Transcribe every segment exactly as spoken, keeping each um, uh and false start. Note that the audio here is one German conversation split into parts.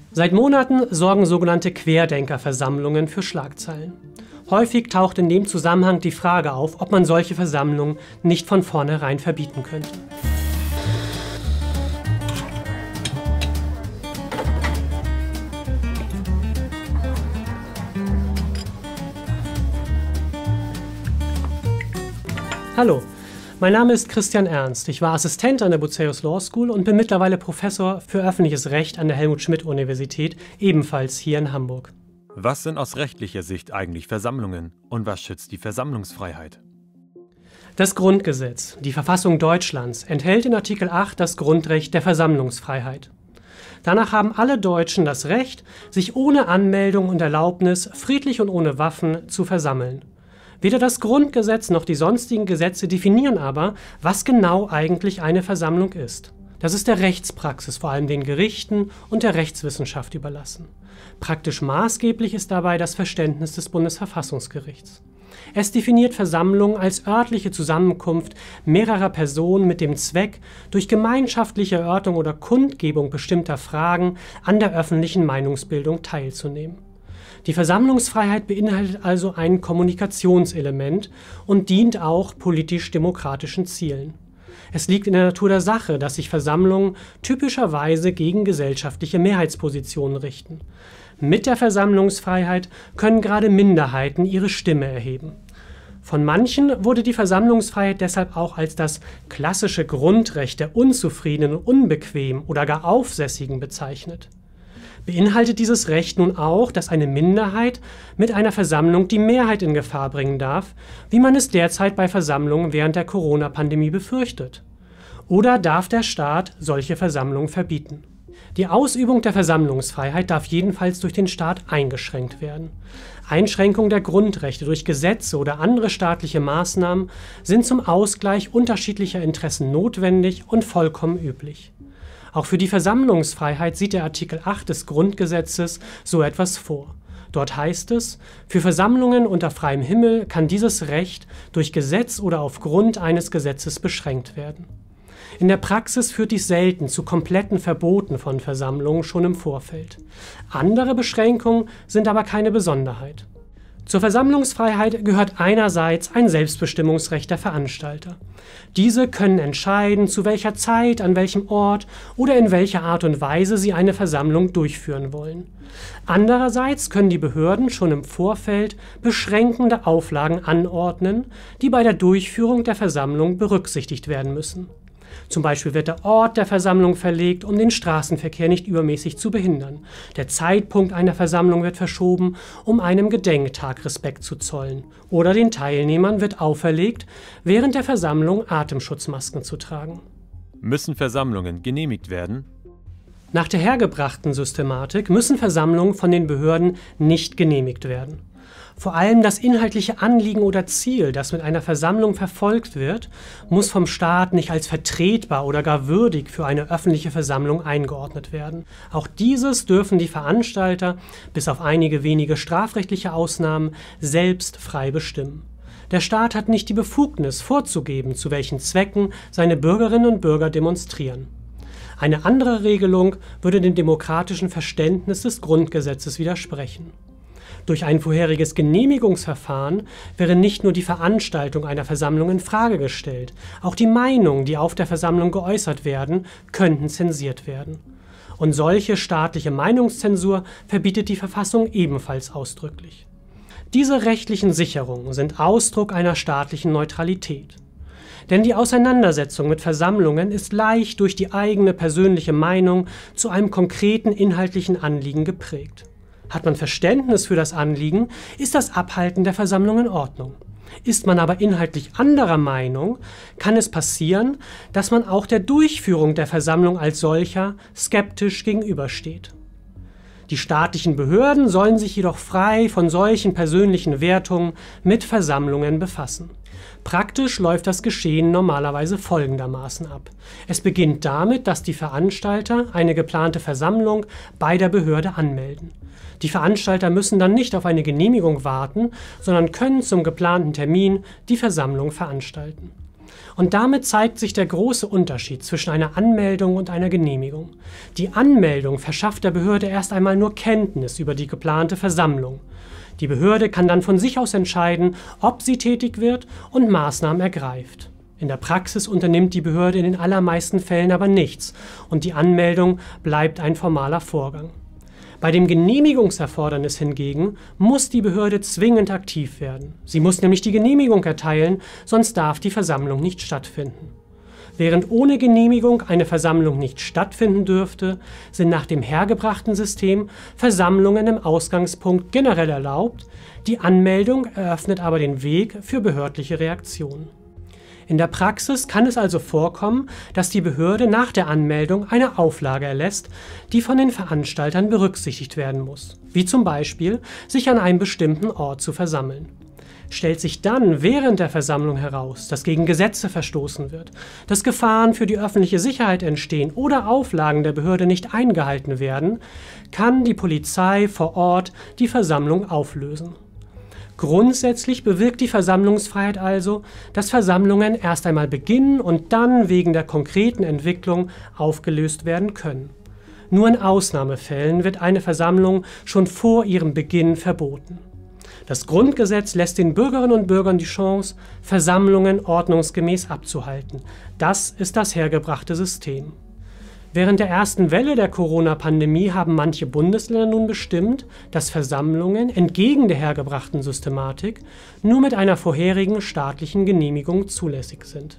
Seit Monaten sorgen sogenannte Querdenkerversammlungen für Schlagzeilen. Häufig taucht in dem Zusammenhang die Frage auf, ob man solche Versammlungen nicht von vornherein verbieten könnte. Hallo, mein Name ist Christian Ernst. Ich war Assistent an der Bucerius Law School und bin mittlerweile Professor für öffentliches Recht an der Helmut-Schmidt-Universität, ebenfalls hier in Hamburg. Was sind aus rechtlicher Sicht eigentlich Versammlungen und was schützt die Versammlungsfreiheit? Das Grundgesetz, die Verfassung Deutschlands, enthält in Artikel acht das Grundrecht der Versammlungsfreiheit. Danach haben alle Deutschen das Recht, sich ohne Anmeldung und Erlaubnis friedlich und ohne Waffen zu versammeln. Weder das Grundgesetz noch die sonstigen Gesetze definieren aber, was genau eigentlich eine Versammlung ist. Das ist der Rechtspraxis, vor allem den Gerichten und der Rechtswissenschaft überlassen. Praktisch maßgeblich ist dabei das Verständnis des Bundesverfassungsgerichts. Es definiert Versammlung als örtliche Zusammenkunft mehrerer Personen mit dem Zweck, durch gemeinschaftliche Erörterung oder Kundgebung bestimmter Fragen an der öffentlichen Meinungsbildung teilzunehmen. Die Versammlungsfreiheit beinhaltet also ein Kommunikationselement und dient auch politisch-demokratischen Zielen. Es liegt in der Natur der Sache, dass sich Versammlungen typischerweise gegen gesellschaftliche Mehrheitspositionen richten. Mit der Versammlungsfreiheit können gerade Minderheiten ihre Stimme erheben. Von manchen wurde die Versammlungsfreiheit deshalb auch als das klassische Grundrecht der Unzufriedenen, Unbequemen oder gar Aufsässigen bezeichnet. Beinhaltet dieses Recht nun auch, dass eine Minderheit mit einer Versammlung die Mehrheit in Gefahr bringen darf, wie man es derzeit bei Versammlungen während der Corona-Pandemie befürchtet? Oder darf der Staat solche Versammlungen verbieten? Die Ausübung der Versammlungsfreiheit darf jedenfalls durch den Staat eingeschränkt werden. Einschränkungen der Grundrechte durch Gesetze oder andere staatliche Maßnahmen sind zum Ausgleich unterschiedlicher Interessen notwendig und vollkommen üblich. Auch für die Versammlungsfreiheit sieht der Artikel acht des Grundgesetzes so etwas vor. Dort heißt es, für Versammlungen unter freiem Himmel kann dieses Recht durch Gesetz oder aufgrund eines Gesetzes beschränkt werden. In der Praxis führt dies selten zu kompletten Verboten von Versammlungen schon im Vorfeld. Andere Beschränkungen sind aber keine Besonderheit. Zur Versammlungsfreiheit gehört einerseits ein Selbstbestimmungsrecht der Veranstalter. Diese können entscheiden, zu welcher Zeit, an welchem Ort oder in welcher Art und Weise sie eine Versammlung durchführen wollen. Andererseits können die Behörden schon im Vorfeld beschränkende Auflagen anordnen, die bei der Durchführung der Versammlung berücksichtigt werden müssen. Zum Beispiel wird der Ort der Versammlung verlegt, um den Straßenverkehr nicht übermäßig zu behindern. Der Zeitpunkt einer Versammlung wird verschoben, um einem Gedenktag Respekt zu zollen. Oder den Teilnehmern wird auferlegt, während der Versammlung Atemschutzmasken zu tragen. Müssen Versammlungen genehmigt werden? Nach der hergebrachten Systematik müssen Versammlungen von den Behörden nicht genehmigt werden. Vor allem das inhaltliche Anliegen oder Ziel, das mit einer Versammlung verfolgt wird, muss vom Staat nicht als vertretbar oder gar würdig für eine öffentliche Versammlung eingeordnet werden. Auch dieses dürfen die Veranstalter, bis auf einige wenige strafrechtliche Ausnahmen, selbst frei bestimmen. Der Staat hat nicht die Befugnis, vorzugeben, zu welchen Zwecken seine Bürgerinnen und Bürger demonstrieren. Eine andere Regelung würde dem demokratischen Verständnis des Grundgesetzes widersprechen. Durch ein vorheriges Genehmigungsverfahren wäre nicht nur die Veranstaltung einer Versammlung in Frage gestellt, auch die Meinungen, die auf der Versammlung geäußert werden, könnten zensiert werden. Und solche staatliche Meinungszensur verbietet die Verfassung ebenfalls ausdrücklich. Diese rechtlichen Sicherungen sind Ausdruck einer staatlichen Neutralität. Denn die Auseinandersetzung mit Versammlungen ist leicht durch die eigene persönliche Meinung zu einem konkreten inhaltlichen Anliegen geprägt. Hat man Verständnis für das Anliegen, ist das Abhalten der Versammlung in Ordnung. Ist man aber inhaltlich anderer Meinung, kann es passieren, dass man auch der Durchführung der Versammlung als solcher skeptisch gegenübersteht. Die staatlichen Behörden sollen sich jedoch frei von solchen persönlichen Wertungen mit Versammlungen befassen. Praktisch läuft das Geschehen normalerweise folgendermaßen ab. Es beginnt damit, dass die Veranstalter eine geplante Versammlung bei der Behörde anmelden. Die Veranstalter müssen dann nicht auf eine Genehmigung warten, sondern können zum geplanten Termin die Versammlung veranstalten. Und damit zeigt sich der große Unterschied zwischen einer Anmeldung und einer Genehmigung. Die Anmeldung verschafft der Behörde erst einmal nur Kenntnis über die geplante Versammlung. Die Behörde kann dann von sich aus entscheiden, ob sie tätig wird und Maßnahmen ergreift. In der Praxis unternimmt die Behörde in den allermeisten Fällen aber nichts und die Anmeldung bleibt ein formaler Vorgang. Bei dem Genehmigungserfordernis hingegen muss die Behörde zwingend aktiv werden. Sie muss nämlich die Genehmigung erteilen, sonst darf die Versammlung nicht stattfinden. Während ohne Genehmigung eine Versammlung nicht stattfinden dürfte, sind nach dem hergebrachten System Versammlungen im Ausgangspunkt generell erlaubt, die Anmeldung eröffnet aber den Weg für behördliche Reaktionen. In der Praxis kann es also vorkommen, dass die Behörde nach der Anmeldung eine Auflage erlässt, die von den Veranstaltern berücksichtigt werden muss, wie zum Beispiel, sich an einem bestimmten Ort zu versammeln. Stellt sich dann während der Versammlung heraus, dass gegen Gesetze verstoßen wird, dass Gefahren für die öffentliche Sicherheit entstehen oder Auflagen der Behörde nicht eingehalten werden, kann die Polizei vor Ort die Versammlung auflösen. Grundsätzlich bewirkt die Versammlungsfreiheit also, dass Versammlungen erst einmal beginnen und dann wegen der konkreten Entwicklung aufgelöst werden können. Nur in Ausnahmefällen wird eine Versammlung schon vor ihrem Beginn verboten. Das Grundgesetz lässt den Bürgerinnen und Bürgern die Chance, Versammlungen ordnungsgemäß abzuhalten. Das ist das hergebrachte System. Während der ersten Welle der Corona-Pandemie haben manche Bundesländer nun bestimmt, dass Versammlungen entgegen der hergebrachten Systematik nur mit einer vorherigen staatlichen Genehmigung zulässig sind.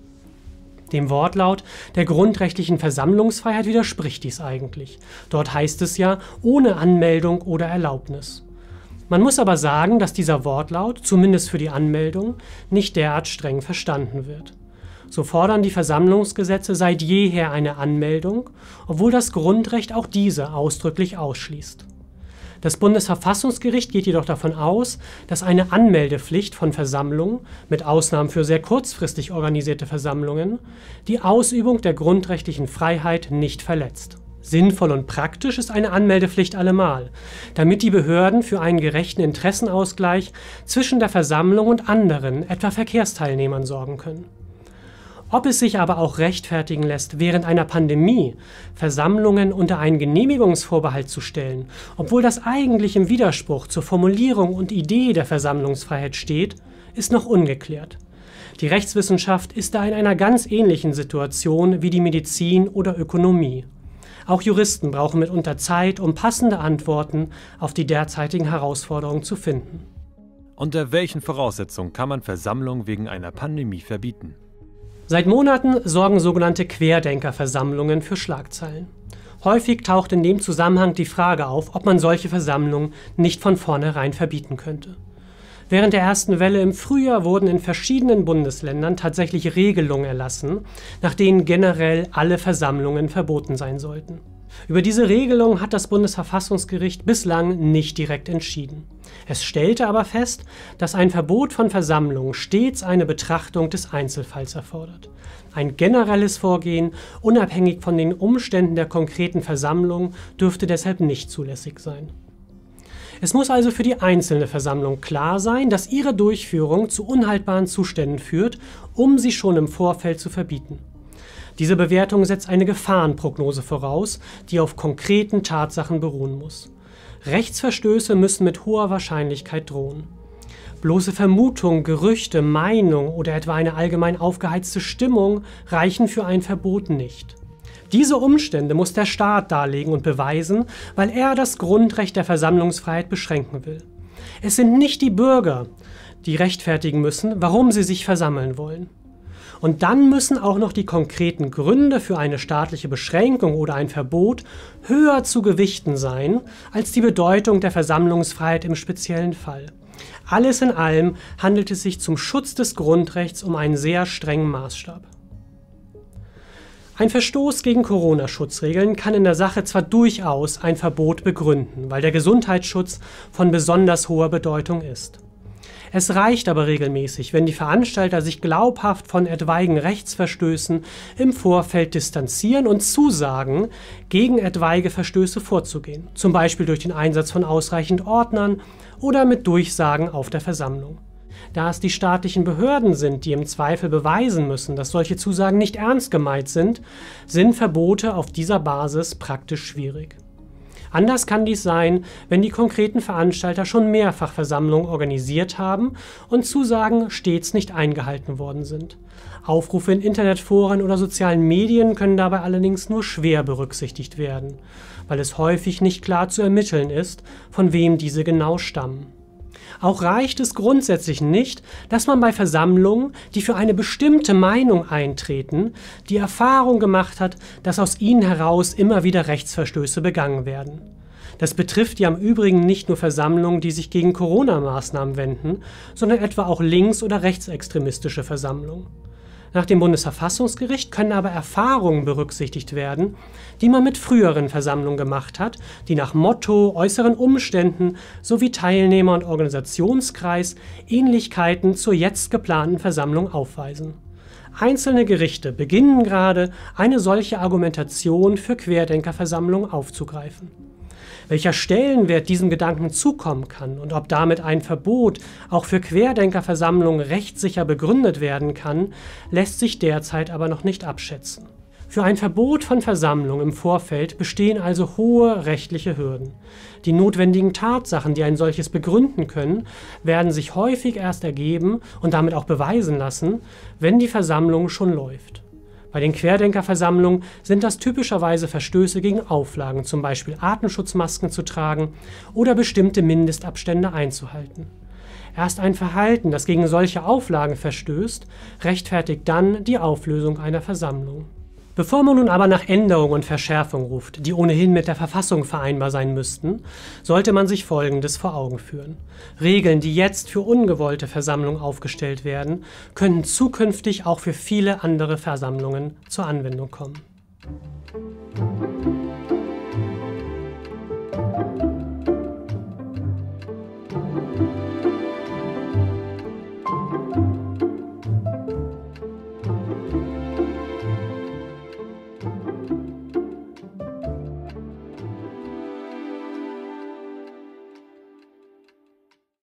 Dem Wortlaut der grundrechtlichen Versammlungsfreiheit widerspricht dies eigentlich. Dort heißt es ja ohne Anmeldung oder Erlaubnis. Man muss aber sagen, dass dieser Wortlaut, zumindest für die Anmeldung, nicht derart streng verstanden wird. So fordern die Versammlungsgesetze seit jeher eine Anmeldung, obwohl das Grundrecht auch diese ausdrücklich ausschließt. Das Bundesverfassungsgericht geht jedoch davon aus, dass eine Anmeldepflicht von Versammlungen, mit Ausnahmen für sehr kurzfristig organisierte Versammlungen, die Ausübung der grundrechtlichen Freiheit nicht verletzt. Sinnvoll und praktisch ist eine Anmeldepflicht allemal, damit die Behörden für einen gerechten Interessenausgleich zwischen der Versammlung und anderen, etwa Verkehrsteilnehmern, sorgen können. Ob es sich aber auch rechtfertigen lässt, während einer Pandemie Versammlungen unter einen Genehmigungsvorbehalt zu stellen, obwohl das eigentlich im Widerspruch zur Formulierung und Idee der Versammlungsfreiheit steht, ist noch ungeklärt. Die Rechtswissenschaft ist da in einer ganz ähnlichen Situation wie die Medizin oder Ökonomie. Auch Juristen brauchen mitunter Zeit, um passende Antworten auf die derzeitigen Herausforderungen zu finden. Unter welchen Voraussetzungen kann man Versammlungen wegen einer Pandemie verbieten? Seit Monaten sorgen sogenannte Querdenkerversammlungen für Schlagzeilen. Häufig taucht in dem Zusammenhang die Frage auf, ob man solche Versammlungen nicht von vornherein verbieten könnte. Während der ersten Welle im Frühjahr wurden in verschiedenen Bundesländern tatsächlich Regelungen erlassen, nach denen generell alle Versammlungen verboten sein sollten. Über diese Regelung hat das Bundesverfassungsgericht bislang nicht direkt entschieden. Es stellte aber fest, dass ein Verbot von Versammlungen stets eine Betrachtung des Einzelfalls erfordert. Ein generelles Vorgehen, unabhängig von den Umständen der konkreten Versammlung, dürfte deshalb nicht zulässig sein. Es muss also für die einzelne Versammlung klar sein, dass ihre Durchführung zu unhaltbaren Zuständen führt, um sie schon im Vorfeld zu verbieten. Diese Bewertung setzt eine Gefahrenprognose voraus, die auf konkreten Tatsachen beruhen muss. Rechtsverstöße müssen mit hoher Wahrscheinlichkeit drohen. Bloße Vermutung, Gerüchte, Meinung oder etwa eine allgemein aufgeheizte Stimmung reichen für ein Verbot nicht. Diese Umstände muss der Staat darlegen und beweisen, weil er das Grundrecht der Versammlungsfreiheit beschränken will. Es sind nicht die Bürger, die rechtfertigen müssen, warum sie sich versammeln wollen. Und dann müssen auch noch die konkreten Gründe für eine staatliche Beschränkung oder ein Verbot höher zu gewichten sein als die Bedeutung der Versammlungsfreiheit im speziellen Fall. Alles in allem handelt es sich zum Schutz des Grundrechts um einen sehr strengen Maßstab. Ein Verstoß gegen Corona-Schutzregeln kann in der Sache zwar durchaus ein Verbot begründen, weil der Gesundheitsschutz von besonders hoher Bedeutung ist. Es reicht aber regelmäßig, wenn die Veranstalter sich glaubhaft von etwaigen Rechtsverstößen im Vorfeld distanzieren und zusagen, gegen etwaige Verstöße vorzugehen, zum Beispiel durch den Einsatz von ausreichend Ordnern oder mit Durchsagen auf der Versammlung. Da es die staatlichen Behörden sind, die im Zweifel beweisen müssen, dass solche Zusagen nicht ernst gemeint sind, sind Verbote auf dieser Basis praktisch schwierig. Anders kann dies sein, wenn die konkreten Veranstalter schon mehrfach Versammlungen organisiert haben und Zusagen stets nicht eingehalten worden sind. Aufrufe in Internetforen oder sozialen Medien können dabei allerdings nur schwer berücksichtigt werden, weil es häufig nicht klar zu ermitteln ist, von wem diese genau stammen. Auch reicht es grundsätzlich nicht, dass man bei Versammlungen, die für eine bestimmte Meinung eintreten, die Erfahrung gemacht hat, dass aus ihnen heraus immer wieder Rechtsverstöße begangen werden. Das betrifft ja im Übrigen nicht nur Versammlungen, die sich gegen Corona-Maßnahmen wenden, sondern etwa auch links- oder rechtsextremistische Versammlungen. Nach dem Bundesverfassungsgericht können aber Erfahrungen berücksichtigt werden, die man mit früheren Versammlungen gemacht hat, die nach Motto, äußeren Umständen sowie Teilnehmer- und Organisationskreis Ähnlichkeiten zur jetzt geplanten Versammlung aufweisen. Einzelne Gerichte beginnen gerade, eine solche Argumentation für Querdenkerversammlungen aufzugreifen. Welcher Stellenwert diesem Gedanken zukommen kann und ob damit ein Verbot auch für Querdenkerversammlungen rechtssicher begründet werden kann, lässt sich derzeit aber noch nicht abschätzen. Für ein Verbot von Versammlungen im Vorfeld bestehen also hohe rechtliche Hürden. Die notwendigen Tatsachen, die ein solches begründen können, werden sich häufig erst ergeben und damit auch beweisen lassen, wenn die Versammlung schon läuft. Bei den Querdenkerversammlungen sind das typischerweise Verstöße gegen Auflagen, zum Beispiel Atemschutzmasken zu tragen oder bestimmte Mindestabstände einzuhalten. Erst ein Verhalten, das gegen solche Auflagen verstößt, rechtfertigt dann die Auflösung einer Versammlung. Bevor man nun aber nach Änderungen und Verschärfungen ruft, die ohnehin mit der Verfassung vereinbar sein müssten, sollte man sich Folgendes vor Augen führen. Regeln, die jetzt für ungewollte Versammlungen aufgestellt werden, könnten zukünftig auch für viele andere Versammlungen zur Anwendung kommen.